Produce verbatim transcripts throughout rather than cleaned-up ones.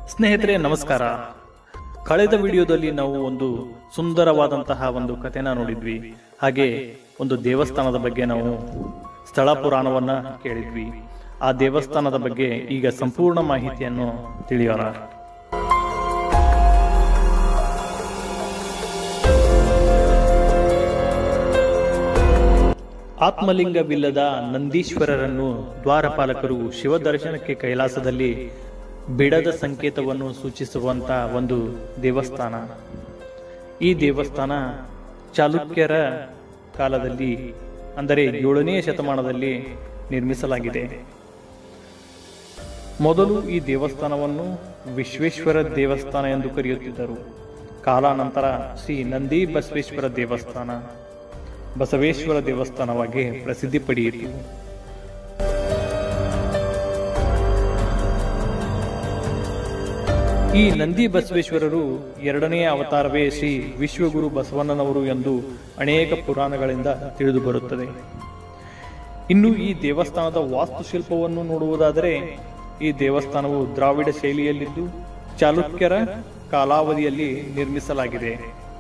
ಸ್ನೇಹಿತರೆ ನಮಸ್ಕಾರ. ಕಳೆದ ವಿಡಿಯೋದಲ್ಲಿ ನಾವು ಒಂದು ಸುಂದರವಾದಂತಹ ಒಂದು ಕಥೆನ ನೋಡಿದ್ವಿ. ಹಾಗೆ ಒಂದು ದೇವಸ್ಥಾನದ ಬಗ್ಗೆ ನಾವು ಸ್ಥಳ ಪುರಾಣವನ್ನ ಕೇಳಿದ್ವಿ. ಆ ದೇವಸ್ಥಾನದ ಬಗ್ಗೆ ಈಗ ಸಂಪೂರ್ಣ ಮಾಹಿತಿಯನ್ನು ತಿಳಿಯೋಣ. ಆತ್ಮಲಿಂಗವಿಲ್ಲದ ನಂದೀಶ್ವರರನ್ನು ದ್ವಾರಪಾಲಕರು ಶಿವದರ್ಶನಕ್ಕೆ ಕೈಲಾಸದಲ್ಲಿ ಬಿಡದ ಸಂಕೇತವನ್ನು ಸೂಚಿಸುವಂತ ಒಂದು ದೇವಸ್ಥಾನ. ಈ ದೇವಸ್ಥಾನ ಚಾಲುಕ್ಯರ ಕಾಲದಲ್ಲಿ ಅಂದರೆ ಏಳನೇ ಶತಮಾನದಲ್ಲಿ ನಿರ್ಮಿಸಲಾಗಿದೆ. ಮೊದಲು ಈ ದೇವಸ್ಥಾನವನ್ನು ವಿಶ್ವೇಶ್ವರ ದೇವಸ್ಥಾನ ಎಂದು ಕರೆಯುತ್ತಿದ್ದರು. ಕಾಲಾನಂತರ ಶ್ರೀ ನಂದಿ ಬಸವೇಶ್ವರ ದೇವಸ್ಥಾನ ಬಸವೇಶ್ವರ ದೇವಸ್ಥಾನವಾಗಿ ಪ್ರಸಿದ್ಧಿ ಪಡೆಯಿತು. ಈ ನಂದಿ ಬಸವೇಶ್ವರರು ಎರಡನೆಯ ಅವತಾರವೇ ಶ್ರೀ ವಿಶ್ವಗುರು ಬಸವಣ್ಣನವರು ಎಂದು ಅನೇಕ ಪುರಾಣಗಳಿಂದ ತಿಳಿದು ಬರುತ್ತದೆ. ಇನ್ನು ಈ ದೇವಸ್ಥಾನದ ವಾಸ್ತುಶಿಲ್ಪವನ್ನು ನೋಡುವುದಾದರೆ ಈ ದೇವಸ್ಥಾನವು ದ್ರಾವಿಡ ಶೈಲಿಯಲ್ಲಿದ್ದು ಚಾಲುಕ್ಯರ ಕಾಲಾವಧಿಯಲ್ಲಿ ನಿರ್ಮಿಸಲಾಗಿದೆ.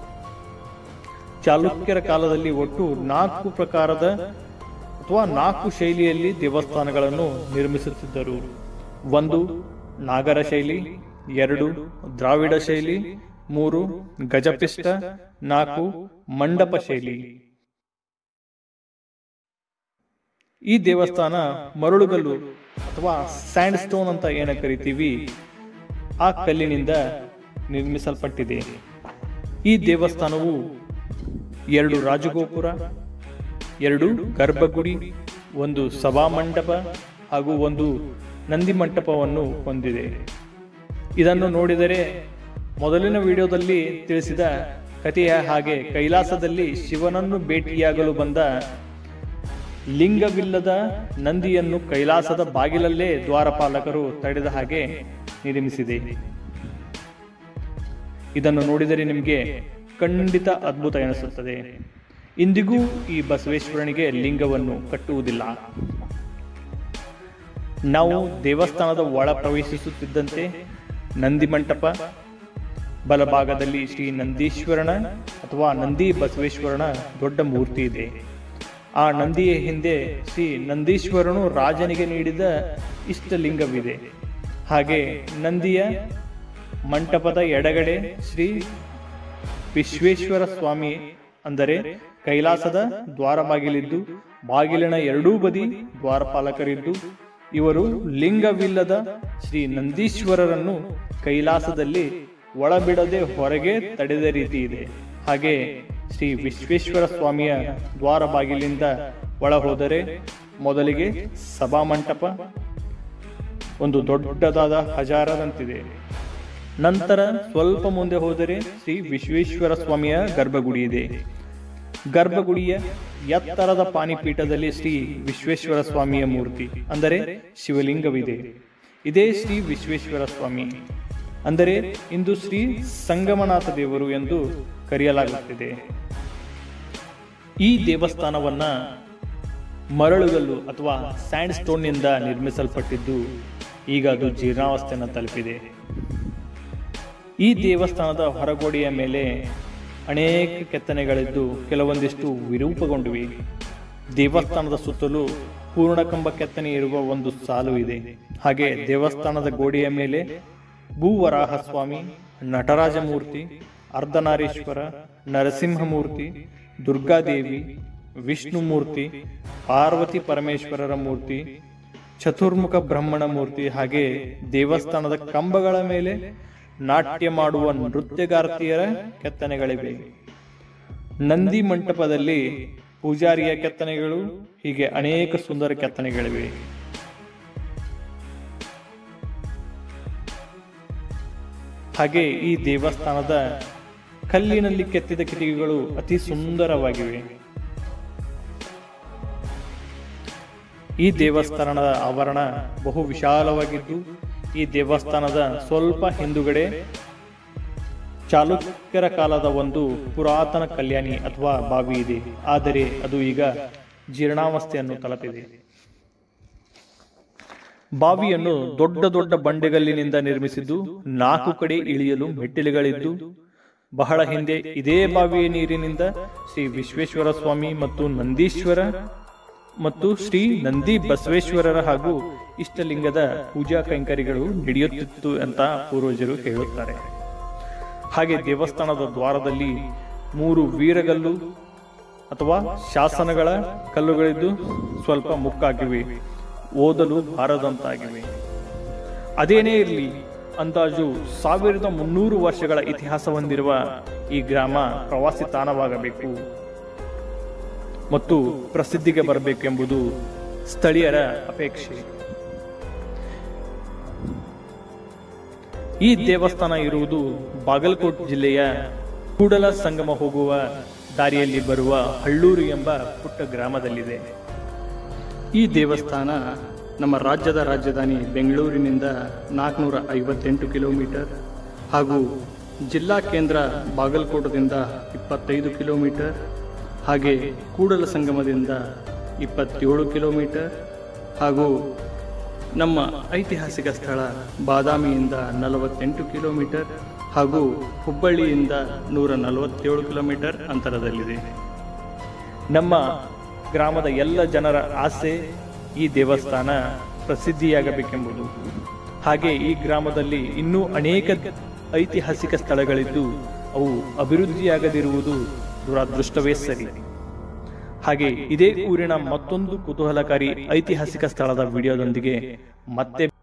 ಚಾಲುಕ್ಯರ ಕಾಲದಲ್ಲಿ ಒಟ್ಟು ನಾಲ್ಕು ಪ್ರಕಾರದ ಅಥವಾ ನಾಲ್ಕು ಶೈಲಿಯಲ್ಲಿ ದೇವಸ್ಥಾನಗಳನ್ನು ನಿರ್ಮಿಸುತ್ತಿದ್ದರು. ಒಂದು ನಾಗರ ಶೈಲಿ, ಎರಡು ದ್ರಾವಿಡ ಶೈಲಿ, ಮೂರು ಗಜಪಿಷ್ಟ, ನಾಲ್ಕು ಮಂಡಪ ಶೈಲಿ. ಈ ದೇವಸ್ಥಾನ ಮರಳುಗಲ್ಲು ಅಥವಾ ಸ್ಯಾಂಡ್ ಸ್ಟೋನ್ ಅಂತ ಏನ ಕರಿತೀವಿ ಆ ಕಲ್ಲಿನಿಂದ ನಿರ್ಮಿಸಲ್ಪಟ್ಟಿದೆ. ಈ ದೇವಸ್ಥಾನವು ಎರಡು ರಾಜಗೋಪುರ, ಎರಡು ಗರ್ಭಗುಡಿ, ಒಂದು ಸಭಾಮಂಟಪ ಹಾಗೂ ಒಂದು ನಂದಿ ಮಂಟಪವನ್ನು ಹೊಂದಿದೆ. ಇದನ್ನು ನೋಡಿದರೆ ಮೊದಲಿನ ವಿಡಿಯೋದಲ್ಲಿ ತಿಳಿಸಿದ ಕಥೆಯ ಹಾಗೆ ಕೈಲಾಸದಲ್ಲಿ ಶಿವನನ್ನು ಭೇಟಿಯಾಗಲು ಬಂದ ಲಿಂಗವಿಲ್ಲದ ನಂದಿಯನ್ನು ಕೈಲಾಸದ ಬಾಗಿಲಲ್ಲೇ ದ್ವಾರಪಾಲಕರು ತಡೆದ ಹಾಗೆ ನಿರ್ಮಿಸಿದೆ. ಇದನ್ನು ನೋಡಿದರೆ ನಿಮಗೆ ಖಂಡಿತ ಅದ್ಭುತ ಎನಿಸುತ್ತದೆ. ಇಂದಿಗೂ ಈ ಬಸವೇಶ್ವರನಿಗೆ ಲಿಂಗವನ್ನು ಕಟ್ಟುವುದಿಲ್ಲ. ನಾವು ದೇವಸ್ಥಾನದ ಒಳ ಪ್ರವೇಶಿಸುತ್ತಿದ್ದಂತೆ ನಂದಿ ಮಂಟಪ, ಬಲಭಾಗದಲ್ಲಿ ಶ್ರೀ ನಂದೀಶ್ವರನ ಅಥವಾ ನಂದಿ ಬಸವೇಶ್ವರನ ದೊಡ್ಡ ಮೂರ್ತಿ ಇದೆ. ಆ ನಂದಿಯ ಹಿಂದೆ ಶ್ರೀ ನಂದೀಶ್ವರನು ರಾಜನಿಗೆ ನೀಡಿದ ಇಷ್ಟಲಿಂಗವಿದೆ. ಹಾಗೆ ನಂದಿಯ ಮಂಟಪದ ಎಡಗಡೆ ಶ್ರೀ ವಿಶ್ವೇಶ್ವರ ಸ್ವಾಮಿ ಅಂದರೆ ಕೈಲಾಸದ ದ್ವಾರ ಬಾಗಿಲಿದ್ದು ಬಾಗಿಲಿನ ಎರಡೂ ಬದಿ ದ್ವಾರಪಾಲಕರಿದ್ದು ಇವರು ಲಿಂಗವಿಲ್ಲದ ಶ್ರೀ ನಂದೀಶ್ವರರನ್ನು ಕೈಲಾಸದಲ್ಲಿ ಒಳಬಿಡದೆ ಹೊರಗೆ ತಡೆದ ರೀತಿ ಇದೆ. ಹಾಗೆ ಶ್ರೀ ವಿಶ್ವೇಶ್ವರ ಸ್ವಾಮಿಯ ದ್ವಾರ ಬಾಗಿಲಿಂದ ಒಳ ಹೋದರೆ ಮೊದಲಿಗೆ ಸಭಾಮಂಟಪ ಒಂದು ದೊಡ್ಡದಾದ ಹಜಾರದಂತಿದೆ. ನಂತರ ಸ್ವಲ್ಪ ಮುಂದೆ ಹೋದರೆ ಶ್ರೀ ವಿಶ್ವೇಶ್ವರ ಸ್ವಾಮಿಯ ಗರ್ಭಗುಡಿ ಇದೆ. ಗರ್ಭಗುಡಿಯ ಎತ್ತರದ ಪಾಣಿಪೀಠದಲ್ಲಿ ಶ್ರೀ ವಿಶ್ವೇಶ್ವರ ಸ್ವಾಮಿಯ ಮೂರ್ತಿ ಅಂದರೆ ಶಿವಲಿಂಗವಿದೆ. ಇದೇ ಶ್ರೀ ವಿಶ್ವೇಶ್ವರ ಸ್ವಾಮಿ ಅಂದರೆ ಇಂದು ಶ್ರೀ ಸಂಗಮನಾಥ ದೇವರು ಎಂದು ಕರೆಯಲಾಗುತ್ತಿದೆ. ಈ ದೇವಸ್ಥಾನವನ್ನ ಮರಳುಗಲ್ಲು ಅಥವಾ ಸ್ಯಾಂಡ್ ಸ್ಟೋನ್ ನಿಂದ ನಿರ್ಮಿಸಲ್ಪಟ್ಟಿದ್ದು ಈಗ ಅದು ಜೀರ್ಣಾವಸ್ಥೆಯನ್ನು ತಲುಪಿದೆ. ಈ ದೇವಸ್ಥಾನದ ಹೊರಗೋಡೆಯ ಮೇಲೆ ಅನೇಕ ಕೆತ್ತನೆಗಳಿದ್ದು ಕೆಲವೊಂದಿಷ್ಟು ವಿರೂಪಗೊಂಡಿವೆ. ದೇವಸ್ಥಾನದ ಸುತ್ತಲೂ ಪೂರ್ಣಕಂಬ ಕೆತ್ತನೆ ಇರುವ ಒಂದು ಸಾಲು ಇದೆ. ಹಾಗೆ ದೇವಸ್ಥಾನದ ಗೋಡೆಯ ಮೇಲೆ ಭೂವರಾಹ ಸ್ವಾಮಿ, ನಟರಾಜ ಮೂರ್ತಿ, ಅರ್ಧನಾರೀಶ್ವರ, ನರಸಿಂಹಮೂರ್ತಿ, ದುರ್ಗಾದೇವಿ, ವಿಷ್ಣು ಮೂರ್ತಿ, ಪಾರ್ವತಿ ಪರಮೇಶ್ವರರ ಮೂರ್ತಿ, ಚತುರ್ಮುಖ ಬ್ರಹ್ಮಣ ಮೂರ್ತಿ ಹಾಗೆ ದೇವಸ್ಥಾನದ ಕಂಬಗಳ ಮೇಲೆ ನಾಟ್ಯ ಮಾಡುವ ನೃತ್ಯಗಾರ್ತಿಯರ ಕೆತ್ತನೆಗಳಿವೆ. ನಂದಿ ಮಂಟಪದಲ್ಲಿ ಪೂಜಾರಿಯ ಕೆತ್ತನೆಗಳು ಹೀಗೆ ಅನೇಕ ಸುಂದರ ಕೆತ್ತನೆಗಳಿವೆ. ಹಾಗೆ ಈ ದೇವಸ್ಥಾನದ ಕಲ್ಲಿನಲ್ಲಿ ಕೆತ್ತಿದ ಕಿಟಿಕಿಗಳು ಅತಿ ಸುಂದರವಾಗಿವೆ. ಈ ದೇವಸ್ಥಾನದ ಆವರಣ ಬಹು ವಿಶಾಲವಾಗಿದ್ದು ಈ ದೇವಸ್ಥಾನದ ಸ್ವಲ್ಪ ಹಿಂದುಗಡೆ ಚಾಲುಕ್ಯರ ಕಾಲದ ಒಂದು ಪುರಾತನ ಕಲ್ಯಾಣಿ ಅಥವಾ ಬಾವಿ ಇದೆ. ಆದರೆ ಅದು ಈಗ ಜೀರ್ಣಾವಸ್ಥೆಯನ್ನು ತಲುಪಿದೆ. ಬಾವಿಯನ್ನು ದೊಡ್ಡ ದೊಡ್ಡ ಬಂಡೆಗಲ್ಲಿನಿಂದ ನಿರ್ಮಿಸಿದ್ದು, ನಾಲ್ಕು ಕಡೆ ಇಳಿಯಲು ಮೆಟ್ಟಿಲುಗಳಿದ್ದು, ಬಹಳ ಹಿಂದೆ ಇದೇ ಬಾವಿಯ ನೀರಿನಿಂದ ಶ್ರೀ ವಿಶ್ವೇಶ್ವರ ಸ್ವಾಮಿ ಮತ್ತು ನಂದೀಶ್ವರ ಮತ್ತು ಶ್ರೀ ನಂದಿ ಬಸವೇಶ್ವರರ ಹಾಗೂ ಇಷ್ಟಲಿಂಗದ ಪೂಜಾ ಕೈಂಕರ್ಯಗಳು ನಡೆಯುತ್ತಿತ್ತು ಅಂತ ಪೂರ್ವಜರು ಹೇಳುತ್ತಾರೆ. ಹಾಗೆ ದೇವಸ್ಥಾನದ ದ್ವಾರದಲ್ಲಿ ಮೂರು ವೀರಗಲ್ಲು ಅಥವಾ ಶಾಸನಗಳ ಕಲ್ಲುಗಳಿದ್ದು ಸ್ವಲ್ಪ ಮುಕ್ಕಾಗಿವೆ, ಓದಲು ಬಾರದಂತಾಗಿವೆ. ಅದೇನೇ ಇರಲಿ, ಅಂದಾಜು ಸಾವಿರದ ಮುನ್ನೂರು ವರ್ಷಗಳ ಇತಿಹಾಸ ಹೊಂದಿರುವ ಈ ಗ್ರಾಮ ಪ್ರವಾಸಿ ತಾಣವಾಗಬೇಕು ಮತ್ತು ಪ್ರಸಿದ್ಧಿಗೆ ಬರಬೇಕೆಂಬುದು ಸ್ಥಳೀಯರ ಅಪೇಕ್ಷೆ. ಈ ದೇವಸ್ಥಾನ ಇರುವುದು ಬಾಗಲಕೋಟೆ ಜಿಲ್ಲೆಯ ಕೂಡಲ ಸಂಗಮ ಹೋಗುವ ದಾರಿಯಲ್ಲಿ ಬರುವ ಹಳ್ಳೂರು ಎಂಬ ಪುಟ್ಟ ಗ್ರಾಮದಲ್ಲಿದೆ. ಈ ದೇವಸ್ಥಾನ ನಮ್ಮ ರಾಜ್ಯದ ರಾಜಧಾನಿ ಬೆಂಗಳೂರಿನಿಂದ ನಾಲ್ಕುನೂರ ಐವತ್ತೆಂಟು ಕಿಲೋಮೀಟರ್ ಹಾಗೂ ಜಿಲ್ಲಾ ಕೇಂದ್ರ ಬಾಗಲಕೋಟದಿಂದ ಇಪ್ಪತ್ತೈದು ಕಿಲೋಮೀಟರ್, ಹಾಗೆ ಕೂಡಲ ಸಂಗಮದಿಂದ ಇಪ್ಪತ್ತೇಳು ಕಿಲೋಮೀಟರ್ ಹಾಗೂ ನಮ್ಮ ಐತಿಹಾಸಿಕ ಸ್ಥಳ ಬಾದಾಮಿಯಿಂದ ನಲವತ್ತೆಂಟು ಕಿಲೋಮೀಟರ್ ಹಾಗೂ ಹುಬ್ಬಳ್ಳಿಯಿಂದ ನೂರ ನಲವತ್ತೇಳು ಕಿಲೋಮೀಟರ್ ಅಂತರದಲ್ಲಿದೆ. ನಮ್ಮ ಗ್ರಾಮದ ಎಲ್ಲ ಜನರ ಆಸೆ ಈ ದೇವಸ್ಥಾನ ಪ್ರಸಿದ್ಧಿಯಾಗಬೇಕೆಂಬುದು. ಹಾಗೆ ಈ ಗ್ರಾಮದಲ್ಲಿ ಇನ್ನೂ ಅನೇಕ ಐತಿಹಾಸಿಕ ಸ್ಥಳಗಳಿದ್ದು ಅವು ಅಭಿವೃದ್ಧಿಯಾಗದಿರುವುದು ದುರಾದೃಷ್ಟವೇ ಸರಿ. ಹಾಗೆ ಇದೇ ಊರಿನ ಮತ್ತೊಂದು ಕುತೂಹಲಕಾರಿ ಐತಿಹಾಸಿಕ ಸ್ಥಳದ ವಿಡಿಯೋದೊಂದಿಗೆ ಮತ್ತೆ